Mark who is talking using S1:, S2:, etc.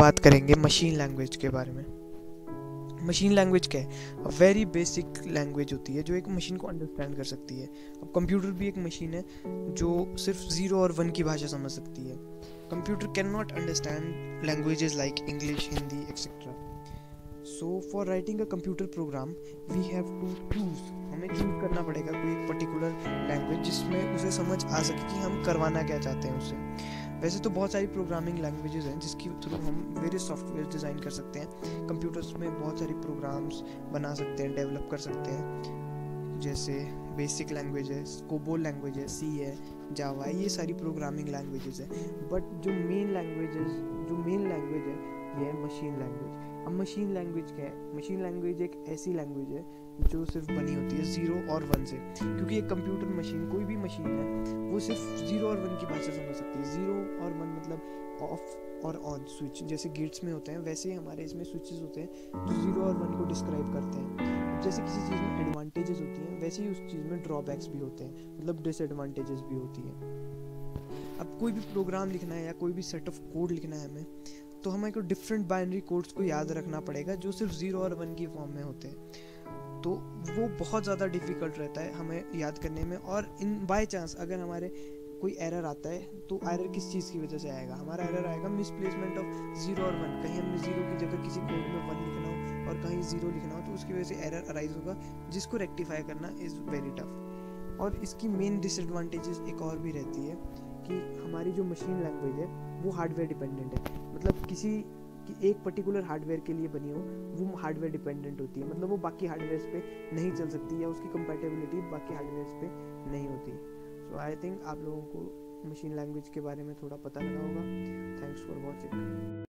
S1: बात करेंगे machine language के बारे में। मशीन लैंग्वेज क्या है? वेरी बेसिक लैंग्वेज होती है जो एक मशीन को अंडरस्टैंड कर सकती है। अब कंप्यूटर भी एक मशीन है जो सिर्फ 0 और 1 की भाषा समझ सकती है। Computer can not understand languages like English, Hindi etcetera. So for writing a computer program we have to choose, हमें चूज करना पड़ेगा कोई एक पर्टिकुलर लैंग्वेज जिसमें उसे समझ आ सके कि हम करवाना क्या चाहते हैं उससे। वैसे तो बहुत सारी प्रोग्रामिंग लैंग्वेजेस हैं जिसके थ्रू हम वेरियस सॉफ्टवेयर डिज़ाइन कर सकते हैं। कंप्यूटर्स में बहुत सारी प्रोग्राम्स बना सकते हैं, डेवलप कर सकते हैं, जैसे बेसिक लैंग्वेजेस, कोबोल लैंग्वेज है, सी है, जावा है, ये सारी प्रोग्रामिंग लैंग्वेजेस है। बट जो मेन लैंग्वेज है ये है मशीन लैंग्वेज। अब मशीन लैंग्वेज क्या है? मशीन लैंग्वेज एक ऐसी लैंग्वेज है जो सिर्फ बनी होती है 0 और 1 से, क्योंकि एक कंप्यूटर मशीन, कोई भी मशीन है, वो सिर्फ 0 और 1 की भाषा समझ सकती है। 0 और 1 मतलब ऑफ और ऑन स्विच, जैसे गेट्स में होते हैं वैसे ही हमारे इसमें स्विचेस होते हैं जो 0 और 1 को डिस्क्राइब करते हैं। जैसे किसी चीज़ में एडवांटेजेस होती हैं वैसे ही उस चीज़ में ड्रॉबैक्स भी होते हैं, मतलब डिसएडवांटेजेस भी होती हैं। अब कोई भी प्रोग्राम लिखना है या कोई भी सेट ऑफ कोड लिखना है हमें, तो हमें को डिफरेंट बाइनरी कोड्स को याद रखना पड़ेगा जो सिर्फ 0 और 1 की फॉर्म में होते हैं। तो वो बहुत ज़्यादा डिफ़िकल्ट रहता है हमें याद करने में। और इन बाय चांस अगर हमारे कोई एरर आता है तो एरर किस चीज़ की वजह से आएगा? हमारा एरर आएगा मिसप्लेसमेंट ऑफ 0 और 1। कहीं हमने 0 की जगह किसी कोड में 1 लिखना हो और कहीं 0 लिखना हो तो उसकी वजह से एरर अराइज होगा, जिसको रेक्टिफाई करना इज़ वेरी टफ। और इसकी मेन डिसएडवांटेजेस एक और भी रहती है कि हमारी जो मशीन लैंग्वेज है वो हार्डवेयर डिपेंडेंट है। मतलब किसी कि एक पर्टिकुलर हार्डवेयर के लिए बनी हो वो हार्डवेयर डिपेंडेंट होती है, मतलब वो बाकी हार्डवेयर्स पे नहीं चल सकती या उसकी कंपैटिबिलिटी बाकी हार्डवेयर्स पे नहीं होती। सो आई थिंक आप लोगों को मशीन लैंग्वेज के बारे में थोड़ा पता लगा होगा। Thanks for watching.